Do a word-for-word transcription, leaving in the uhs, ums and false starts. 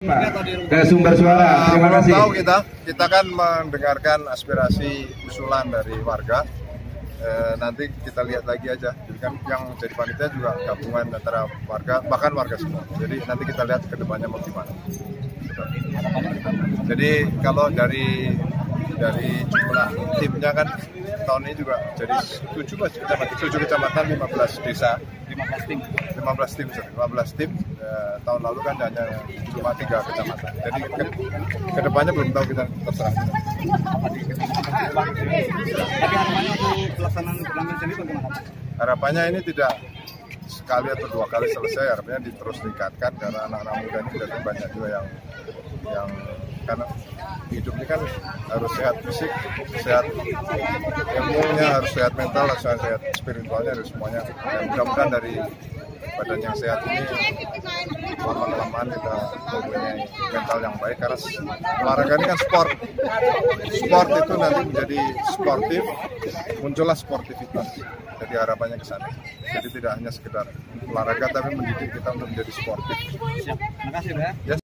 Ke sumber suara. Terima Belum kasih. tahu kita, kita kan mendengarkan aspirasi usulan dari warga. E, nanti kita lihat lagi aja. Jadi kan yang jadi panitia juga gabungan antara warga, bahkan warga semua. Jadi nanti kita lihat ke depannya mau gimana. Jadi kalau dari dari jumlah timnya kan tahun ini juga jadi tujuh kecamatan, tujuh kecamatan, lima belas desa, lima belas tim, lima belas tim, lima belas tim. Eh, tahun lalu kan hanya cuma tiga kecamatan. Jadi ke, kedepannya belum tahu, kita terserah. Tapi harapannya untuk pelaksanaan turnamen sendiri bagaimana? Harapannya ini tidak sekali atau dua kali selesai, harapannya terus ditingkatkan karena anak-anak muda ini juga banyak juga yang yang karena hidup ini kan harus sehat fisik, sehat ilmunya, harus sehat mental, harus sehat spiritualnya, harus semuanya. Dan mudah-mudahan dari badan yang sehat ini lama-kelamaan kita mempunyai mental yang baik, karena olahraga ini kan sport. Sport itu nanti menjadi sportif, muncullah sportivitas. Jadi harapannya ke sana. Jadi tidak hanya sekedar olahraga tapi mendidik kita untuk menjadi sportif. Siap. Terima kasih, Pak. Ya.